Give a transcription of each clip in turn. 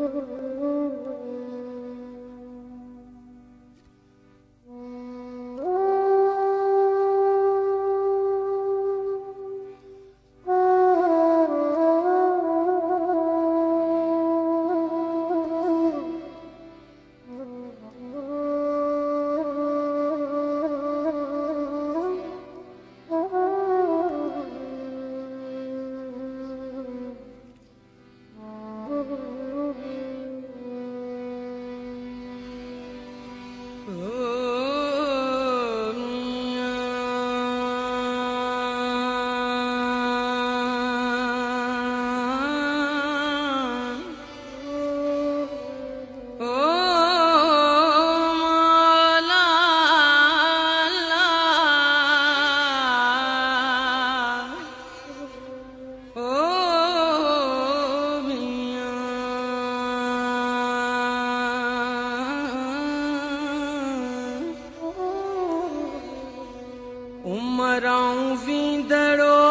उमराऊं वींदड़ो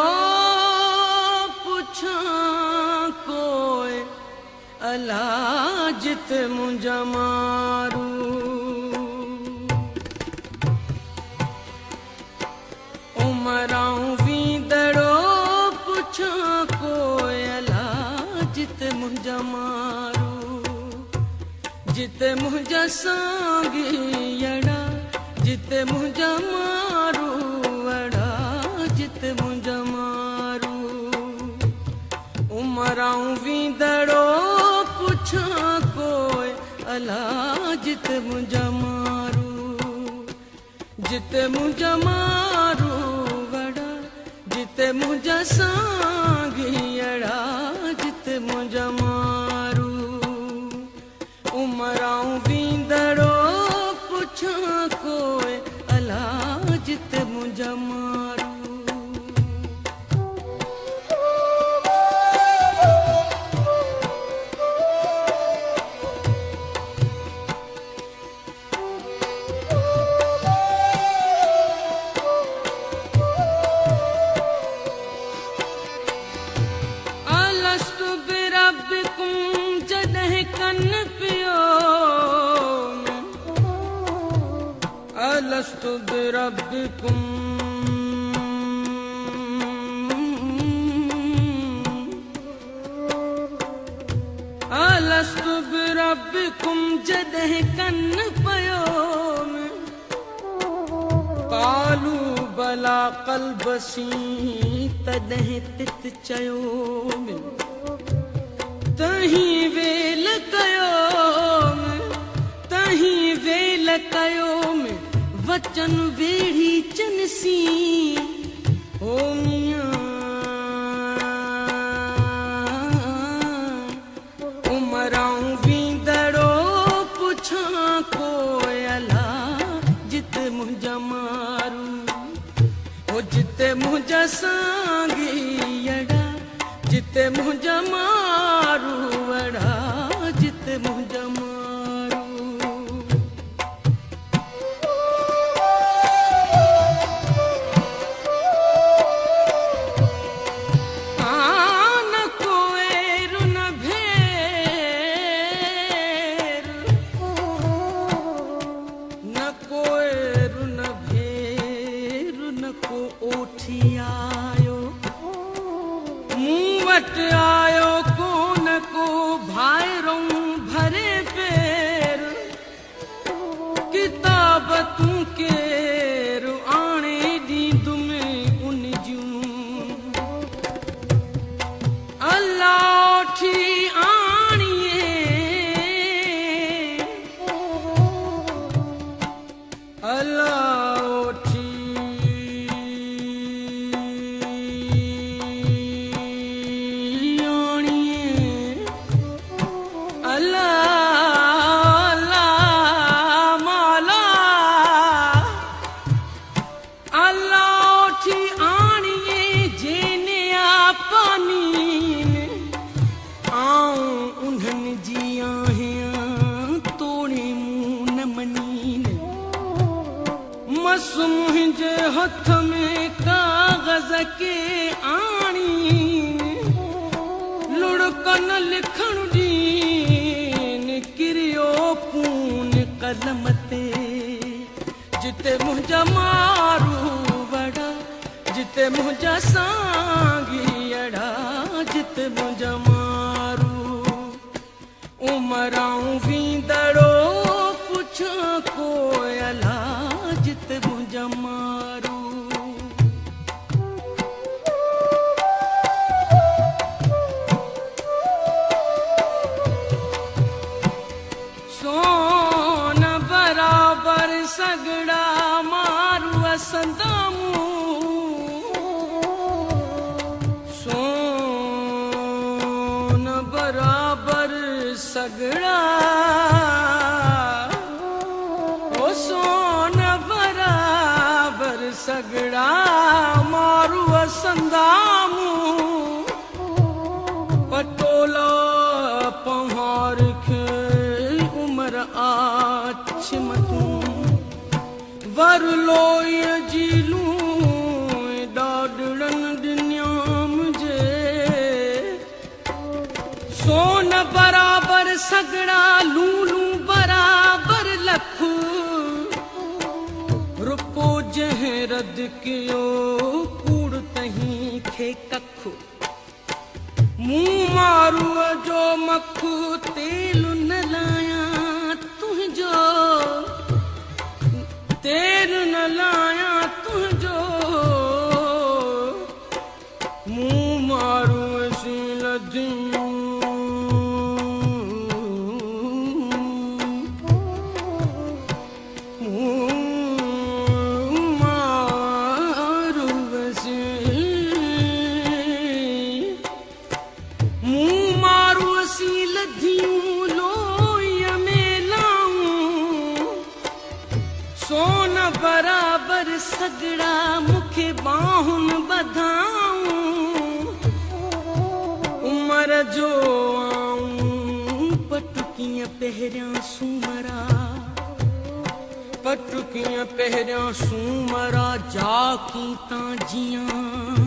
पुछां कोई अला जित मुंहिंजा मारू उमराऊं वींदड़ो पुछां कोई अला जित मुंहिंजा मारू जित मुंहिंजा सांगीअड़ा जित मुंहिंजा मारू जित मुंहिंजा मारू उमराऊं वींदड़ो पुछां कोई अला जित मुंहिंजा मारू जित मुंहिंजा मारू वड़ा जित मुंहिंजा सांगीअड़ा जित मुंहिंजा मारू उमराऊं वींदड़ो पुछां कोई अला जित मुंहिंजा मारू अलस्तु बिरब्बिकुम अलस्तु बिरब्बिकुम जॾहिं कन पियो कालू बला क़ल्बसी तॾहिं तित चयो तहीं वेल कयो तहीं वेल कयो वचन वेड़ी चनसी ओ मियां उमराऊं वींदड़ो पुछां कोई अला जित मुंहिंजा मारू ओ जित मुंहिंजा सांगीअड़ा जित मुंहिंजा मारू वड़ा जित मुंहिंजा मारू आयो कोन को भाइरों भरे पेर किताब तूं केर आणे ॾींदु में उन जूं अल्लाह ठी आणिए अल्लाह मुंहिंजे हथ में कागज़ के आणी लुढ़कन लिखण ॾी मारू वड़ा जिते मुंहिंजा सांगी अड़ा जिते मुंहिंजा मारू उमराऊं वींदड़ो पुछां कोई अला जिते मुंहिंजा मारू सोन बराबर सगड़ा मारू असंदामू सोन बराबर सगड़ा ओ सोन बराबर सगड़ा मारू असंदामू पटोला पहाड़ खे उमर आछ मतू वर लोई जीलू डाडड़न दुनियाम जे सोन बराबर सगड़ा लूलू बराबर लख रुपो जह रद कियो कूड़ तहीं खे कख मुंह मारू जो मखू तेल न लाया तुझो तेल न लाया तुझो मुंह मारू सी लदियूं सोन बराबर सगड़ा मुखे बाहुन बधाऊं उमर जो आऊं पटुकियां पहरियां सूमरा पटुकियां पहरियां सूमरा जाकी तां जियां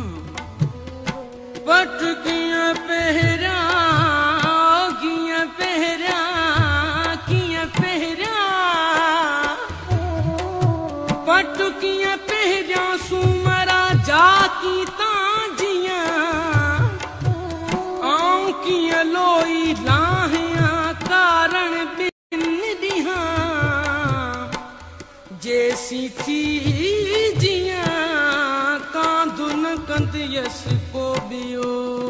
पटुकियां पहरियां कियां पहरियां कियां पहरियां पटुकियां पहरियां सूमरा जाकी तां जियां आऊं कियां लोई लाहियां कारण बिन दिहां जैसी थी जियां कांधुन कंदियस को बियो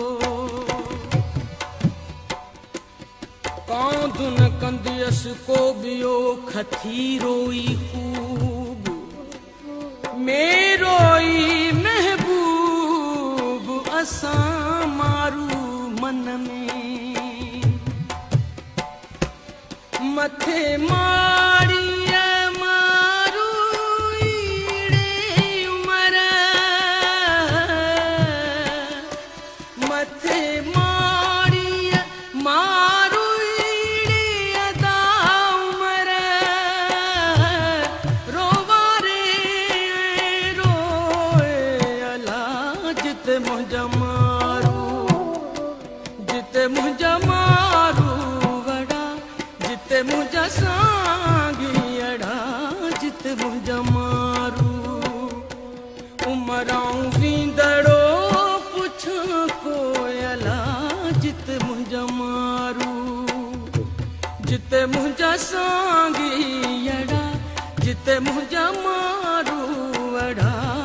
कांधुन कंदियस को बियो खथी रोई खूब मेरोई महबूब असां मारू मन में मथे मारी मारू ईड़े उमर मथे मारी मारू ईड़े अदा उमर रोवारे जिते मुंहिंजा मारू वड़ा जिते मुंहिंजा सांगी अड़ा जिते मुंहिंजा मारू उमराऊं वींदड़ो पुछां कोई अला जिते मुंहिंजा मारू जिते मुंहिंजा सांगी अड़ा जिते मुंहिंजा मारू अड़ा